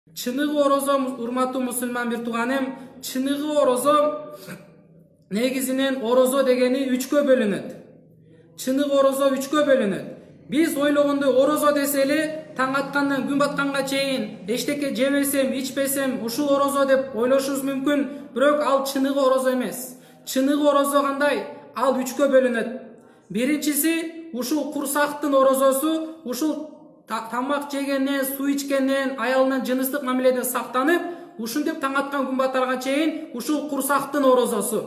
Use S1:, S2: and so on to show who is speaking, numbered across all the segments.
S1: Чыныгы орозо, урматтуу мусулман бир тууганым, чыныгы орозо негизинен орозо дегени 3кө бөлүнөт. Чыныгы орозо 3кө бөлүнөт. Биз ойлогондой орозо десе эле таң аткандан күн батканга чейин эчтеке жебесем, ичпесем, ушул орозо деп ойлошубуз мүмкүн, бирок ал чыныгы орозо эмес. Чыныгы орозо кандай? Ал 3кө бөлүнөт. Биринчиси ушул курсактын орозосу, ушул тамак жегенден, суу ичкенден, аялынан жыныстык мамиледен сактанып, ушинтип таң аткан күн батарга чейин ушул курсактын орозосу.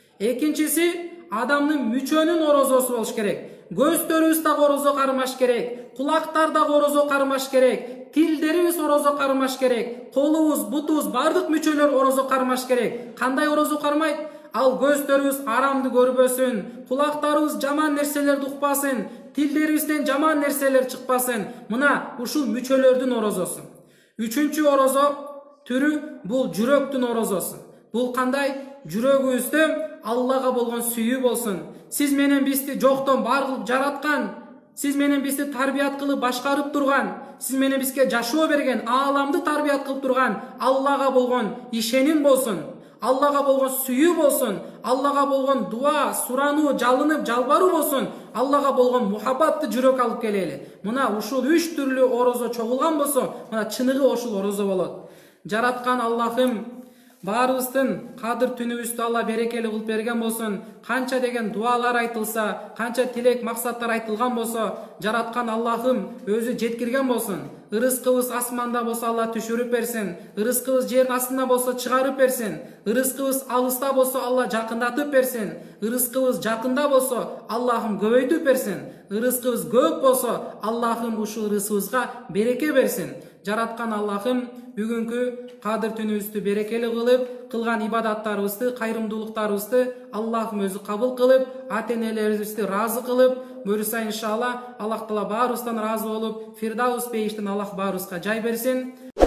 S1: Экинчиси адамдын мүчөнүн орозосу болуш керек. Көздөрүбүз дагы орозо кармаш керек, кулактар дагы орозо кармаш керек, тилдерибиз орозо кармаш керек, колубуз, бутубуз, бардык мүчөлөр орозо кармаш керек. Кандай орозо кармайт? Ал көздөрүбүз арамды көрбөсүн, кулактарыбыз жаман нерселерди укпасын, тилдерибизден жаман нерселер чыкпасын. Мына ушул мүчөлөрдүн орозосу. Үчүнчү орозо түрү бул жүрөктүн орозосу. Бул кандай? Жүрөгүбүздө Аллага болгон сүйүү болсун. Сиз менен бизди жоктон бар кылып жараткан, сиз менен бизди тарбият кылып башкарып турган, сиз менен бизге жашоо берген, ааламды тарбият кылып турган Аллага болгон ишеним болсун. Аллага болгон сүйүү болсун, Аллага болгон дуа, сурануу, жалынып, жалбаруу болсун, Аллага болгон мухаббатты жүрөк алып келели. Мына ушул 3 түрлүү орозо чогулган болсо, мына чыныгы ушул орозо болот. Жараткан Аллахым баарыбыздын кадыр түнүбүздү Алла берекелүү кылып берген болсун. Канча деген дуалар айтылса, канча тилек максаттар айтылган болсо, жараткан Аллахым өзү жеткирген болсун. Ырыскыбыз асманда болсо Алла түшүрүп берсин, ырыскыбыз жердин астында болсо чыгарып берсин, ырыскыбыз алыста болсо Алла жакындатып берсин, ырыскыбыз жакында болсо Аллахым көбөйтүп берсин, ырыскыбыз көп болсо Аллахым ушул ырысыбызга береке берсин. Жараткан Аллахым бүгүнкү кадыр түнүбүздү берекелүү кылып, кылган ибадаттарыбызды, кайрымдуулуктарыбызды Аллахым өзү кабыл кылып, ата-энелерибизди ыраазы кылып, буюрса иншалла Аллах Таала баарыбыздан ыраазы болуп, Фирдаус бейиштин Аллах баарыбызга жай берсин.